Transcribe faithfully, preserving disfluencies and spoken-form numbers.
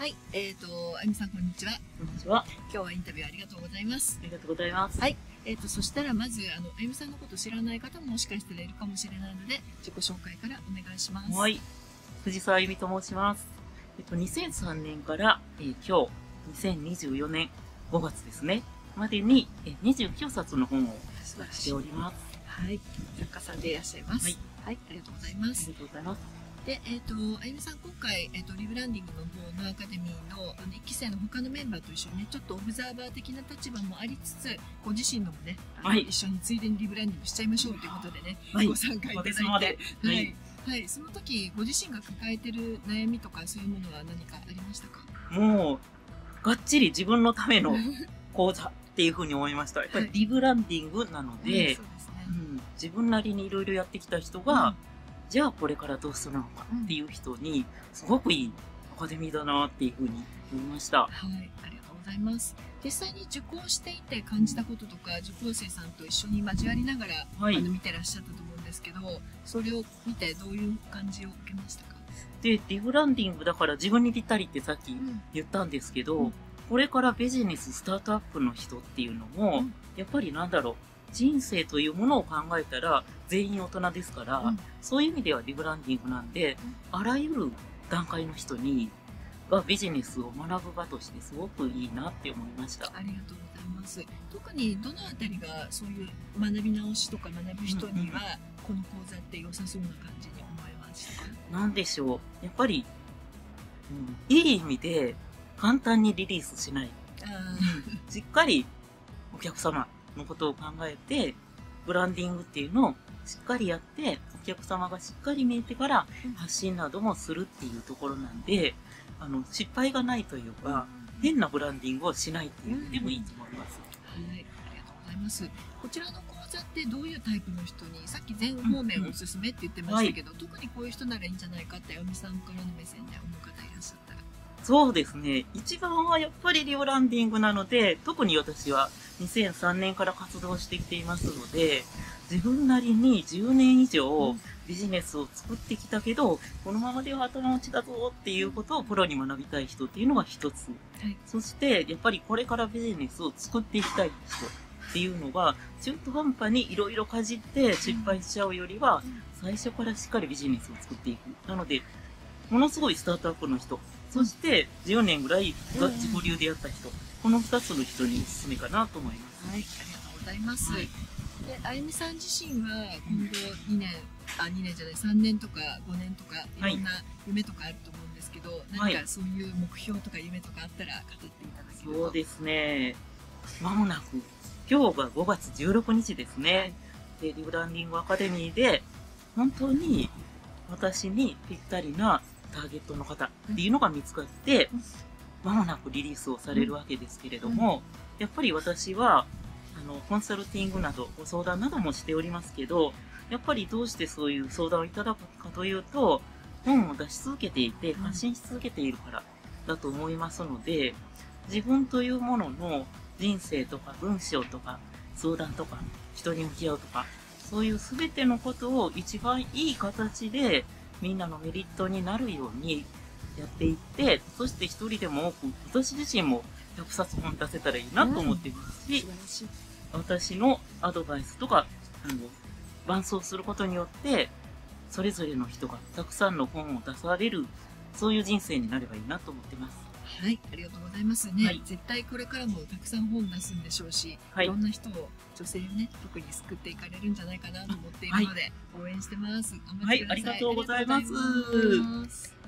はい、えっ、ー、と、あゆみさん、こんにちは。 こんにちは。 今日はインタビューありがとうございます。 ありがとうございます。 はい、えっ、ー、と、そしたら、まず、あの、あゆみさんのこと知らない方ももしかしたらいるかもしれないので、自己紹介からお願いします。 はい。藤沢あゆみと申します。えっと、にせんさんねんから、えー、今日、にせんにじゅうよねんごがつですね、までに、えー、にじゅうきゅうさつの本を出しております。 はい、作家さんでいらっしゃいます。はい、はい、ありがとうございます。 ありがとうございます。 で、えっ、ー、と、あゆみさん、今回、えっ、ー、と、リブランディングの方のアカデミーの、あの、いっき生の他のメンバーと一緒にね、ちょっとオブザーバー的な立場もありつつ、ご自身のもね、はい、一緒についでにリブランディングしちゃいましょうということでね、はい、ご参加いただいて、はい、はい、はい、その時、ご自身が抱えてる悩みとか、そういうものは何かありましたか？ もう、がっちり自分のための講座っていうふうに思いました。やっぱりリブランディングなので、はい、そうですね、うん、自分なりにいろいろやってきた人が、うん、じゃあこれからどうするのかっていう人にすごくいいアカデミーだなっていうふうに思いました。 はい、ありがとうございます。実際に受講していて感じたこととか、受講生さんと一緒に交わりながら、はい、あの見てらっしゃったと思うんですけど、それを見てどういう感じを受けましたか？ で、リブランディングだから自分にぴったりってさっき言ったんですけど、うん、これからビジネススタートアップの人っていうのも、うん、やっぱりなんだろう、人生というものを考えたら全員大人ですから、うん、そういう意味ではリブランディングなんで、うん、あらゆる段階の人にがビジネスを学ぶ場としてすごくいいなって思いました。 ありがとうございます。特にどのあたりがそういう学び直しとか学ぶ人には、この講座って良さそうな感じに思いましたか？ なんでしょう、やっぱり、うん、いい意味で簡単にリリースしない。しっかりお客様のことを考えて、ブランディングっていうのをしっかりやって、お客様がしっかり見えてから発信などもするっていうところなんで、あの、失敗がないというか、変なブランディングをしないっていうのでもいいと思います。 はい、ありがとうございます。こちらの講座ってどういうタイプの人に、さっき全方面おすすめって言ってましたけど、うんうん、特にこういう人ならいいんじゃないかって、あゆみさんからの目線で思う方いらっしゃったら。 そうですね。一番はやっぱりリブランディングなので、特に私はにせんさんねんから活動してきていますので、自分なりにじゅうねん以上ビジネスを作ってきたけど、このままでは頭打ちだぞっていうことをプロに学びたい人っていうのが一つ。はい、そして、やっぱりこれからビジネスを作っていきたい人っていうのが、中途半端にいろいろかじって失敗しちゃうよりは、最初からしっかりビジネスを作っていく。なので、ものすごいスタートアップの人、そしてじゅうねんぐらいが自己流でやった人、このふたつの人におすすめかなと思います。 はい、ありがとうございます。はい、で、あゆみさん自身は今後にねん、あ、にねんじゃない、さんねんとかごねんとかいろんな夢とかあると思うんですけど、はい、何かそういう目標とか夢とかあったら語っていただければ。 そうですね。まもなく、今日がごがつじゅうろくにちですね。はい、で、リブランディングアカデミーで、本当に私にぴったりなターゲットの方っていうのが見つかって、まもなくリリースをされるわけですけれども、やっぱり私は、あの、コンサルティングなど、ご相談などもしておりますけど、やっぱりどうしてそういう相談をいただくかというと、本を出し続けていて、発信し続けているからだと思いますので、自分というものの人生とか文章とか相談とか人に向き合うとか、そういう全てのことを一番いい形でみんなのメリットになるようにやっていって、そして一人でも多く、私自身もひゃくさつ本出せたらいいなと思っていますし、うん、私のアドバイスとか、あの、伴走することによって、それぞれの人がたくさんの本を出される、そういう人生になればいいなと思ってます。 はい、ありがとうございますね。はい、絶対これからもたくさん本出すんでしょうし、はい、いろんな人を、女性をね、特に救っていかれるんじゃないかなと思っているので、はい、応援してます。頑張ってください。 はい、ありがとうございます。